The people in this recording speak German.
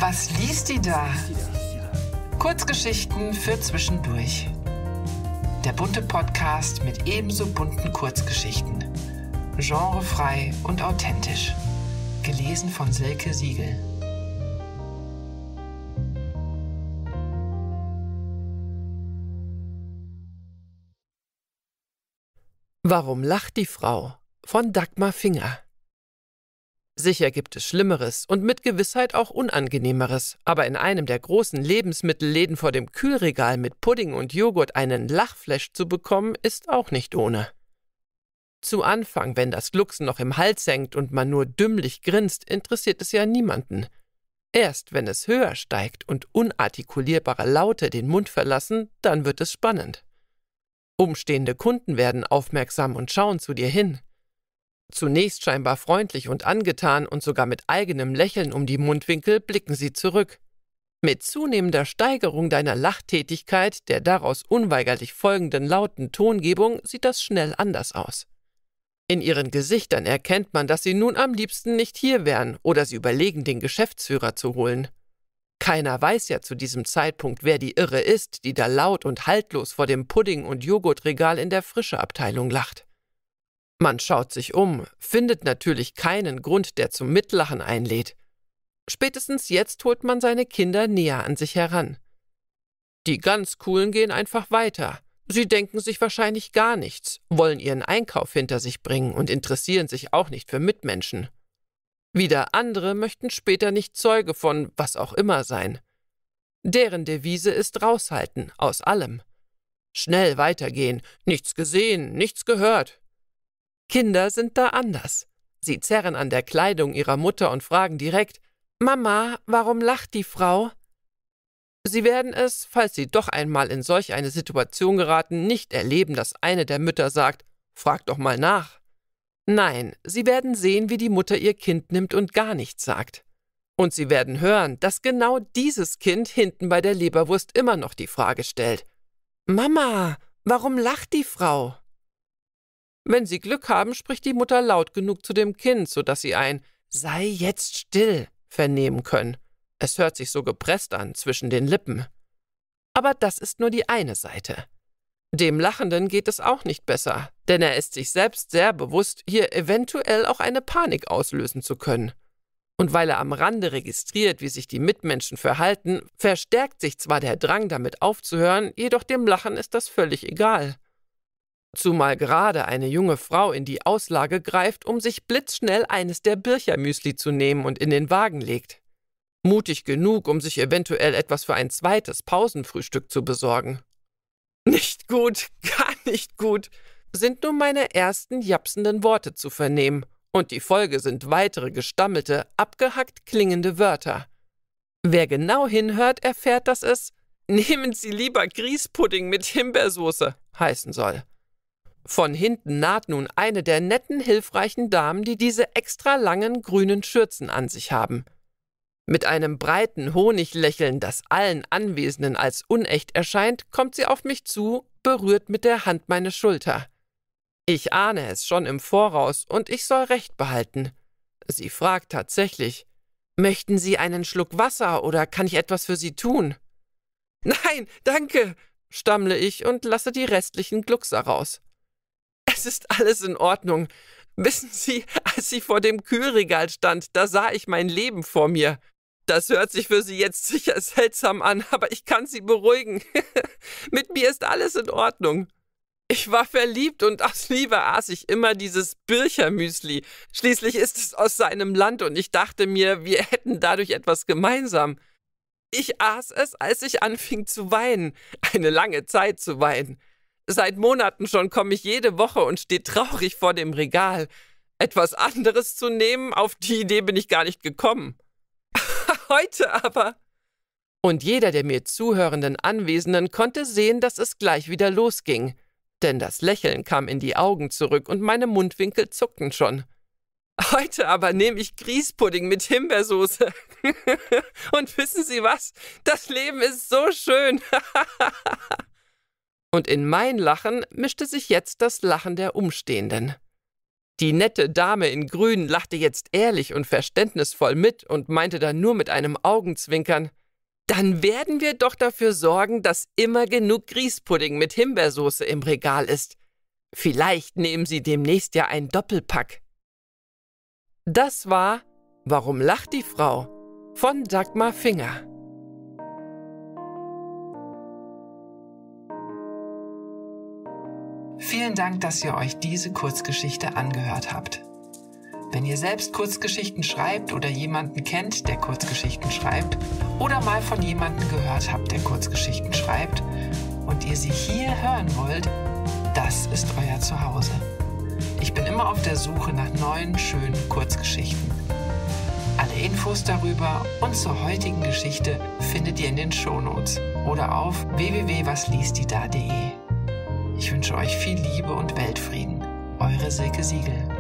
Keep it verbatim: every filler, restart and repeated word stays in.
Was liest die da? Kurzgeschichten für zwischendurch. Der bunte Podcast mit ebenso bunten Kurzgeschichten. Genrefrei und authentisch. Gelesen von Silke Siegel. Warum lacht die Frau? Von Dagmar Finger. Sicher gibt es Schlimmeres und mit Gewissheit auch Unangenehmeres, aber in einem der großen Lebensmittelläden vor dem Kühlregal mit Pudding und Joghurt einen Lachflash zu bekommen, ist auch nicht ohne. Zu Anfang, wenn das Glucksen noch im Hals hängt und man nur dümmlich grinst, interessiert es ja niemanden. Erst wenn es höher steigt und unartikulierbare Laute den Mund verlassen, dann wird es spannend. Umstehende Kunden werden aufmerksam und schauen zu dir hin. Zunächst scheinbar freundlich und angetan und sogar mit eigenem Lächeln um die Mundwinkel blicken sie zurück. Mit zunehmender Steigerung deiner Lachtätigkeit, der daraus unweigerlich folgenden lauten Tongebung, sieht das schnell anders aus. In ihren Gesichtern erkennt man, dass sie nun am liebsten nicht hier wären oder sie überlegen, den Geschäftsführer zu holen. Keiner weiß ja zu diesem Zeitpunkt, wer die Irre ist, die da laut und haltlos vor dem Pudding- und Joghurtregal in der Frischeabteilung lacht. Man schaut sich um, findet natürlich keinen Grund, der zum Mitlachen einlädt. Spätestens jetzt holt man seine Kinder näher an sich heran. Die ganz Coolen gehen einfach weiter. Sie denken sich wahrscheinlich gar nichts, wollen ihren Einkauf hinter sich bringen und interessieren sich auch nicht für Mitmenschen. Wieder andere möchten später nicht Zeuge von was auch immer sein. Deren Devise ist raushalten, aus allem. Schnell weitergehen, nichts gesehen, nichts gehört. Kinder sind da anders. Sie zerren an der Kleidung ihrer Mutter und fragen direkt, »Mama, warum lacht die Frau?« Sie werden es, falls sie doch einmal in solch eine Situation geraten, nicht erleben, dass eine der Mütter sagt, »Frag doch mal nach.« Nein, sie werden sehen, wie die Mutter ihr Kind nimmt und gar nichts sagt. Und sie werden hören, dass genau dieses Kind hinten bei der Leberwurst immer noch die Frage stellt, »Mama, warum lacht die Frau?« Wenn sie Glück haben, spricht die Mutter laut genug zu dem Kind, sodass sie ein »Sei jetzt still« vernehmen können. Es hört sich so gepresst an zwischen den Lippen. Aber das ist nur die eine Seite. Dem Lachenden geht es auch nicht besser, denn er ist sich selbst sehr bewusst, hier eventuell auch eine Panik auslösen zu können. Und weil er am Rande registriert, wie sich die Mitmenschen verhalten, verstärkt sich zwar der Drang, damit aufzuhören, jedoch dem Lachen ist das völlig egal. Zumal gerade eine junge Frau in die Auslage greift, um sich blitzschnell eines der Birchermüsli zu nehmen und in den Wagen legt. Mutig genug, um sich eventuell etwas für ein zweites Pausenfrühstück zu besorgen. Nicht gut, gar nicht gut, sind nun meine ersten japsenden Worte zu vernehmen, und die Folge sind weitere gestammelte, abgehackt klingende Wörter. Wer genau hinhört, erfährt, dass es »Nehmen Sie lieber Grießpudding mit Himbeersoße« heißen soll. Von hinten naht nun eine der netten, hilfreichen Damen, die diese extra langen grünen Schürzen an sich haben. Mit einem breiten Honiglächeln, das allen Anwesenden als unecht erscheint, kommt sie auf mich zu, berührt mit der Hand meine Schulter. Ich ahne es schon im Voraus und ich soll Recht behalten. Sie fragt tatsächlich, »Möchten Sie einen Schluck Wasser oder kann ich etwas für Sie tun?« »Nein, danke«, stammle ich und lasse die restlichen Gluckser raus. »Es ist alles in Ordnung. Wissen Sie, als ich vor dem Kühlregal stand, da sah ich mein Leben vor mir. Das hört sich für Sie jetzt sicher seltsam an, aber ich kann Sie beruhigen. Mit mir ist alles in Ordnung. Ich war verliebt und aus Liebe aß ich immer dieses Birchermüsli. Schließlich ist es aus seinem Land und ich dachte mir, wir hätten dadurch etwas gemeinsam. Ich aß es, als ich anfing zu weinen, eine lange Zeit zu weinen. Seit Monaten schon komme ich jede Woche und stehe traurig vor dem Regal. Etwas anderes zu nehmen, auf die Idee bin ich gar nicht gekommen. Heute aber. Und jeder der mir zuhörenden Anwesenden konnte sehen, dass es gleich wieder losging. Denn das Lächeln kam in die Augen zurück und meine Mundwinkel zuckten schon. Heute aber nehme ich Grießpudding mit Himbeersoße. Und wissen Sie was? Das Leben ist so schön. Und in mein Lachen mischte sich jetzt das Lachen der Umstehenden. Die nette Dame in Grün lachte jetzt ehrlich und verständnisvoll mit und meinte dann nur mit einem Augenzwinkern: »Dann werden wir doch dafür sorgen, dass immer genug Grießpudding mit Himbeersoße im Regal ist. Vielleicht nehmen Sie demnächst ja ein Doppelpack.« Das war »Warum lacht die Frau?« von Dagmar Finger. Vielen Dank, dass ihr euch diese Kurzgeschichte angehört habt. Wenn ihr selbst Kurzgeschichten schreibt oder jemanden kennt, der Kurzgeschichten schreibt, oder mal von jemandem gehört habt, der Kurzgeschichten schreibt, und ihr sie hier hören wollt, das ist euer Zuhause. Ich bin immer auf der Suche nach neuen, schönen Kurzgeschichten. Alle Infos darüber und zur heutigen Geschichte findet ihr in den Shownotes oder auf w w w punkt was liest die da punkt de. Ich wünsche euch viel Liebe und Weltfrieden. Eure Silke Siegel.